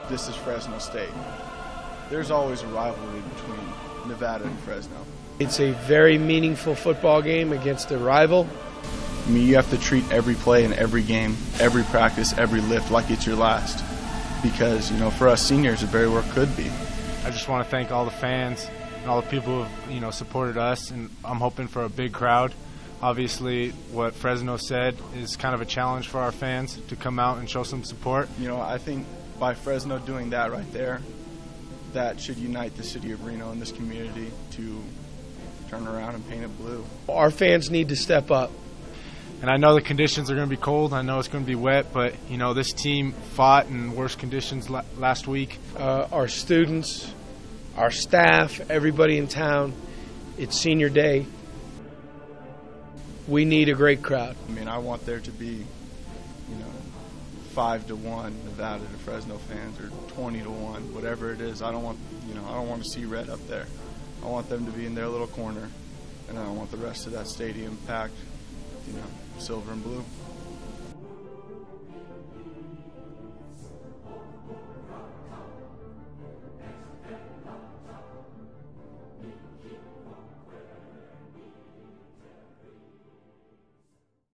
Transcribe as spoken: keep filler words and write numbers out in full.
this is Fresno State. There's always a rivalry between Nevada and Fresno. It's a very meaningful football game against a rival. I mean, you have to treat every play in every game, every practice, every lift like it's your last. Because, you know, for us seniors, it very well could be. I just want to thank all the fans and all the people who have, you know, supported us, and I'm hoping for a big crowd. Obviously, what Fresno said is kind of a challenge for our fans to come out and show some support. You know, I think by Fresno doing that right there, that should unite the city of Reno and this community to turn around and paint it blue. Our fans need to step up. And I know the conditions are going to be cold. I know it's going to be wet, but, you know, this team fought in worse conditions la last week. Uh, our students, our staff, everybody in town, it's senior day. We need a great crowd. I mean, I want there to be, you know, five to one Nevada to Fresno fans, or twenty to one, whatever it is. I don't want, you know, I don't want to see red up there. I want them to be in their little corner, and I want the rest of that stadium packed, you know, silver and blue.